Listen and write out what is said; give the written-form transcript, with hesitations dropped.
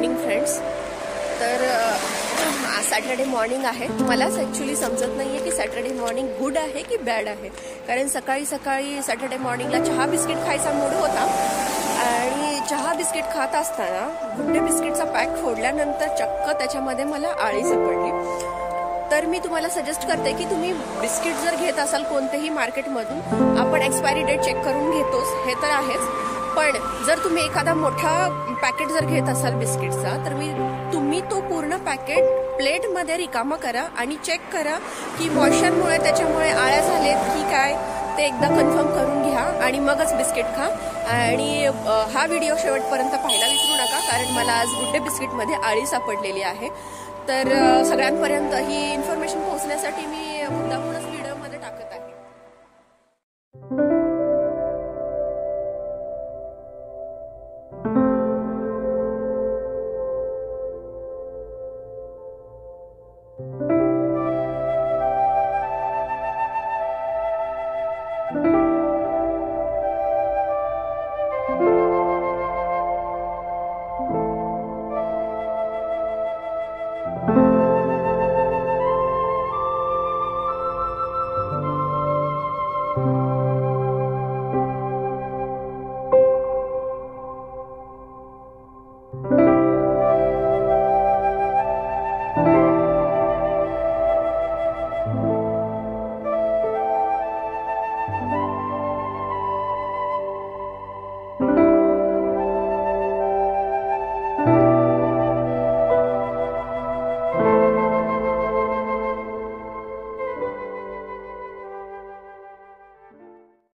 Morning friends. तर आज Saturday morning आहे. मलाच ॲक्च्युली समजत नाही आहे की सॅटर्डे मॉर्निंग गुड आहे की बॅड आहे. कारण सकाळी सकाळी सॅटर्डे मॉर्निंगला चहा बिस्किट खायचा मूड होता आणि चहा बिस्किट खात असताना गुड डे बिस्किटचा पॅक फोडल्यानंतर चक्क त्याच्यामध्ये मला आळी सापडली. तर मी तुम्हाला सजेस्ट करते की तुम्ही बिस्किट जर घेत असाल कोणतेही मार्केटमधून, आपण एक्सपायरी डेट चेक करून घेतोच, हे तर आहेच. पण जर तुम्ही एखादा मोठा पॅकेट जर घेत असाल बिस्किटचा, तर तुम्ही तो पूर्ण पॅकेट प्लेटमध्ये रिकामा करा आणि चेक करा की मॉइश्चरमुळे त्याच्यामुळे आळ्या झालेत की काय, ते एकदा कन्फर्म करून घ्या आणि मगच बिस्किट खा. आणि हा व्हिडिओ शेवटपर्यंत पाहायला विसरू नका, कारण मला आज गुड डे बिस्किटमध्ये आळी सापडलेली आहे. तर सगळ्यांपर्यंत ही इन्फॉर्मेशन पोहोचण्यासाठी मी मुद्दाम